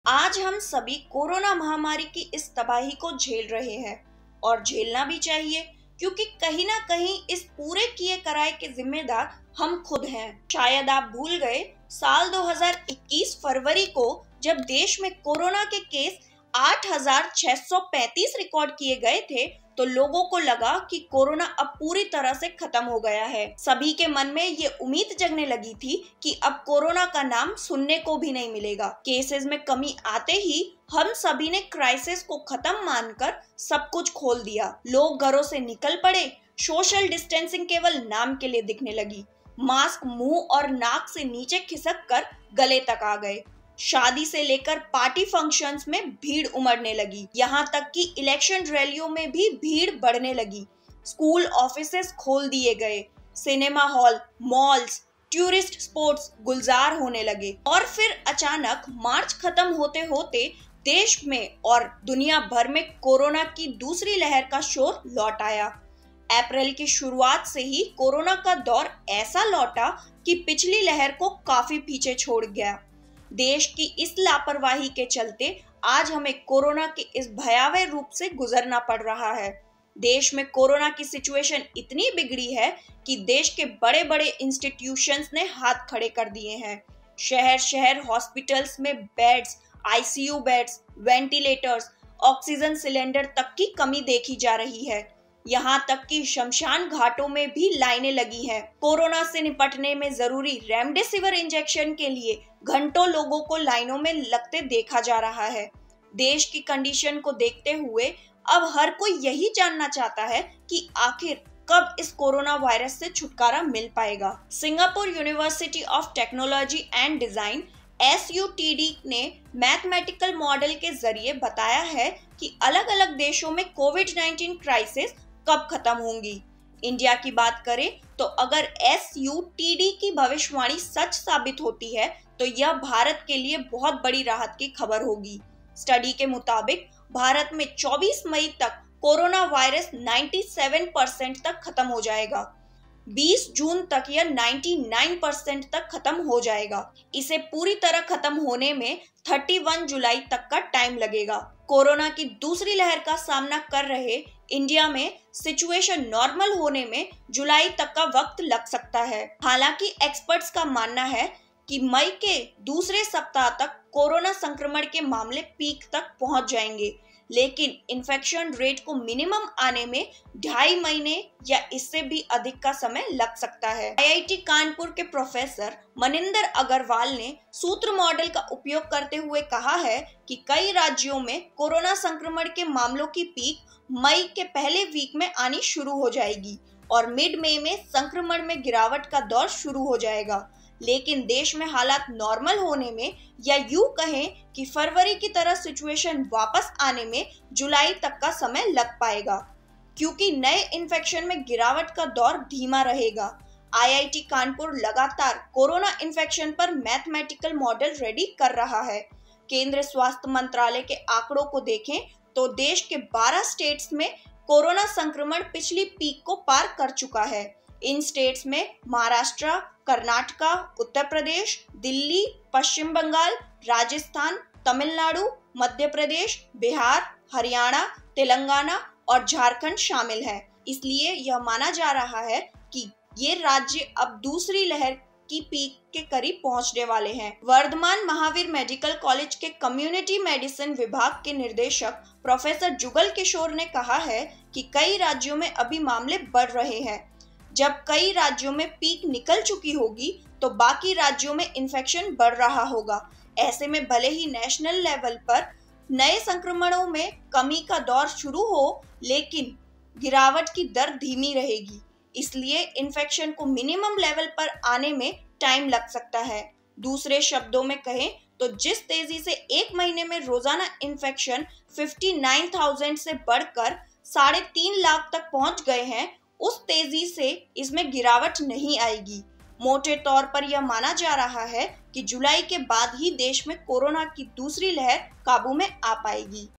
आज हम सभी कोरोना महामारी की इस तबाही को झेल रहे हैं और झेलना भी चाहिए, क्योंकि कहीं ना कहीं इस पूरे किए कराए के जिम्मेदार हम खुद हैं। शायद आप भूल गए, साल 2021 फरवरी को जब देश में कोरोना के केस 8,635 रिकॉर्ड किए गए थे, तो लोगों को लगा कि कोरोना अब पूरी तरह से खत्म हो गया है। सभी के मन में ये उम्मीद जगने लगी थी कि अब कोरोना का नाम सुनने को भी नहीं मिलेगा। केसेस में कमी आते ही हम सभी ने क्राइसिस को खत्म मानकर सब कुछ खोल दिया। लोग घरों से निकल पड़े, सोशल डिस्टेंसिंग केवल नाम के लिए दिखने लगी, मास्क मुंह और नाक से नीचे खिसक कर गले तक आ गए। शादी से लेकर पार्टी फंक्शंस में भीड़ उमड़ने लगी, यहाँ तक कि इलेक्शन रैलियों में भी भीड़ बढ़ने लगी। स्कूल ऑफिसेस खोल दिए गए, cinema hall, malls, tourist spots गुलजार होने लगे। और फिर अचानक मार्च खत्म होते होते देश में और दुनिया भर में कोरोना की दूसरी लहर का शोर लौट आया। अप्रैल की शुरुआत से ही कोरोना का दौर ऐसा लौटा कि पिछली लहर को काफी पीछे छोड़ गया। देश की इस लापरवाही के चलते आज हमें कोरोना के इस भयावह रूप से गुजरना पड़ रहा है। देश में कोरोना की सिचुएशन इतनी बिगड़ी है कि देश के बड़े बड़े इंस्टीट्यूशंस ने हाथ खड़े कर दिए हैं। शहर शहर हॉस्पिटल्स में beds, ICU beds, ventilators, oxygen cylinder तक की कमी देखी जा रही है। यहाँ तक कि शमशान घाटों में भी लाइनें लगी हैं। कोरोना से निपटने में जरूरी रेमडेसिविर इंजेक्शन के लिए घंटों लोगों को लाइनों में लगते देखा जा रहा है। देश की कंडीशन को देखते हुए अब हर कोई यही जानना चाहता है कि आखिर कब इस कोरोना वायरस से छुटकारा मिल पाएगा। Singapore university of technology and design SUTD ने मैथमेटिकल मॉडल के जरिए बताया है कि अलग अलग देशों में कोविड-19 क्राइसिस कब खत्म होंगी। इंडिया की बात करें तो अगर SUTD की भविष्यवाणी सच साबित होती है तो यह भारत के लिए बहुत बड़ी राहत की खबर होगी। स्टडी के मुताबिक भारत में 24 मई तक कोरोना वायरस 97% तक खत्म हो जाएगा। 20 जून तक यह 99% तक खत्म हो जाएगा। इसे पूरी तरह खत्म होने में 31 जुलाई तक का टाइम लगेगा। कोरोना की दूसरी लहर का सामना कर रहे इंडिया में सिचुएशन नॉर्मल होने में जुलाई तक का वक्त लग सकता है। हालांकि एक्सपर्ट्स का मानना है कि मई के दूसरे सप्ताह तक कोरोना संक्रमण के मामले पीक तक पहुंच जाएंगे, लेकिन इन्फेक्शन रेट को मिनिमम आने में 2.5 महीने या इससे भी अधिक का समय लग सकता है। IIT कानपुर के प्रोफेसर मनिंदर अग्रवाल ने सूत्र मॉडल का उपयोग करते हुए कहा है कि कई राज्यों में कोरोना संक्रमण के मामलों की पीक मई के पहले वीक में आनी शुरू हो जाएगी और मिड मई में संक्रमण में गिरावट का दौर शुरू हो जाएगा। लेकिन देश में हालात नॉर्मल होने में या यूं कहें कि फरवरी की तरह सिचुएशन वापस आने में जुलाई तक का समय लग पाएगा, क्योंकि नए इन्फेक्शन में गिरावट का दौर धीमा रहेगा। IIT कानपुर लगातार कोरोना इन्फेक्शन पर मैथमेटिकल मॉडल रेडी कर रहा है। केंद्रीय स्वास्थ्य मंत्रालय के आंकड़ों को देखें तो देश के 12 स्टेट्स में कोरोना संक्रमण पिछली पीक को पार कर चुका है। इन स्टेट्स में महाराष्ट्र, कर्नाटका, उत्तर प्रदेश, दिल्ली, पश्चिम बंगाल, राजस्थान, तमिलनाडु, मध्य प्रदेश, बिहार, हरियाणा, तेलंगाना और झारखंड शामिल हैं। इसलिए यह माना जा रहा है कि ये राज्य अब दूसरी लहर की पीक के करीब पहुंचने वाले हैं। वर्धमान महावीर मेडिकल कॉलेज के कम्युनिटी मेडिसिन विभाग के निदेशक प्रोफेसर जुगल किशोर ने कहा है कि कई राज्यों में अभी मामले बढ़ रहे हैं। जब कई राज्यों में पीक निकल चुकी होगी तो बाकी राज्यों में इन्फेक्शन बढ़ रहा होगा। ऐसे में भले ही नेशनल लेवल पर नए संक्रमणों में कमी का दौर शुरू हो, लेकिन गिरावट की दर धीमी रहेगी। इसलिए इन्फेक्शन को मिनिमम लेवल पर आने में टाइम लग सकता है। दूसरे शब्दों में कहें तो जिस तेजी से एक महीने में रोजाना इन्फेक्शन 59,000 से बढ़कर 3.5 लाख तक पहुंच गए हैं, उस तेजी से इसमें गिरावट नहीं आएगी। मोटे तौर पर यह माना जा रहा है कि जुलाई के बाद ही देश में कोरोना की दूसरी लहर काबू में आ पाएगी।